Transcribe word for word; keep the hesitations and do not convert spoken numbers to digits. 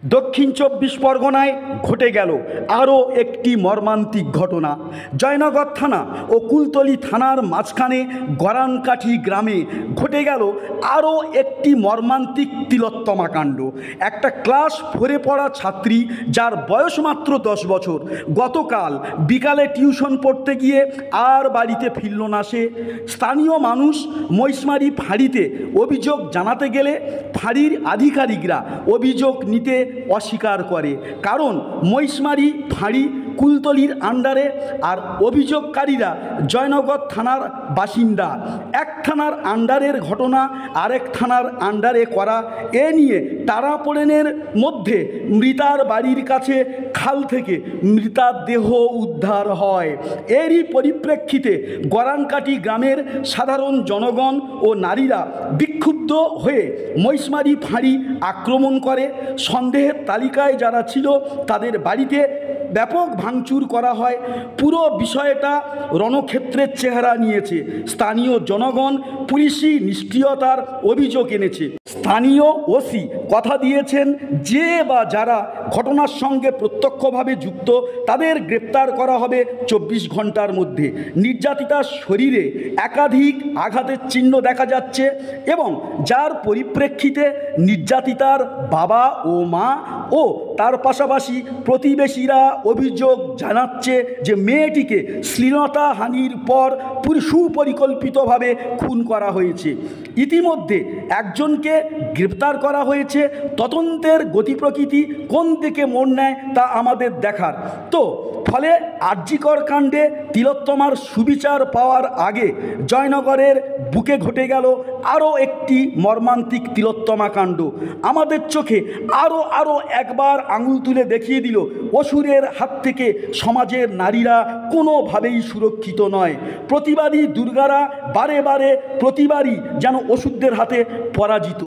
দক্ষিণ চব্বিশ পরগনায় ঘটে গেল আরও একটি মর্মান্তিক ঘটনা। জয়নগর থানা ও কুলতলি থানার মাঝখানে গরানকাঠি গ্রামে ঘটে গেল আরও একটি মর্মান্তিক তিলোত্তমা কাণ্ড। একটা ক্লাস ফোরে পড়া ছাত্রী, যার বয়স মাত্র দশ বছর, গতকাল বিকালে টিউশন পড়তে গিয়ে আর বাড়িতে ফিরল না সে। স্থানীয় মানুষ মহিষমারি ফাঁড়িতে অভিযোগ জানাতে গেলে ফাঁড়ির আধিকারিকরা অভিযোগ নিতে অস্বীকার করে, কারণ মহিষমারি ফাঁড়ি কুলতলির আন্ডারে আর অভিযোগকারীরা জয়নগর থানার বাসিন্দা। এক থানার আন্ডারের ঘটনা আরেক থানার আন্ডারে করা, এ নিয়ে টানাপোড়েনের মধ্যে মৃতার বাড়ির কাছে খাল থেকে মৃতার দেহ উদ্ধার হয়। এরই পরিপ্রেক্ষিতে গরানকাঠি গ্রামের সাধারণ জনগণ ও নারীরা বিক্ষুব্ধ হয়ে মহিষমারি ফাঁড়ি আক্রমণ করে। সন্দেহের তালিকায় যারা ছিল তাদের বাড়িতে ব্যাপক ভাঙচুর করা হয়। পুরো বিষয়টা রণক্ষেত্রের চেহারা নিয়েছে। স্থানীয় জনগণ পুলিশি নিষ্ক্রিয়তার অভিযোগ এনেছে। স্থানীয় ওসি কথা দিয়েছেন, যে বা যারা ঘটনার সঙ্গে প্রত্যক্ষভাবে যুক্ত তাদের গ্রেপ্তার করা হবে চব্বিশ ঘন্টার মধ্যে। নির্যাতিতার শরীরে একাধিক আঘাতের চিহ্ন দেখা যাচ্ছে এবং যার পরিপ্রেক্ষিতে নির্যাতিতার বাবা ও মা ও তার পাশাপাশি প্রতিবেশীরা অভিযোগ জানাচ্ছে যে মেয়েটিকে শ্লীলতাহানির পর সুপরিকল্পিতভাবে খুন করা হয়েছে। ইতিমধ্যে একজনকে গ্রেপ্তার করা হয়েছে। তদন্তের গতি প্রকৃতি কোন দিকে মোড় নেয় তা আমাদের দেখার। তো ফলে আরজিকর কাণ্ডে তিলোত্তমার সুবিচার পাওয়ার আগে জয়নগরের বুকে ঘটে গেল আরও একটি মর্মান্তিক তিলোত্তমা কাণ্ড। আমাদের চোখে আরও আরও একবার আঙুল তুলে দেখিয়ে দিল, অসুরের হাত থেকে সমাজের নারীরা কোনোভাবেই সুরক্ষিত নয়। প্রতিবাদী দুর্গারা বারে বারে প্রতিবারই যেন অসুরদের হাতে পরাজিত।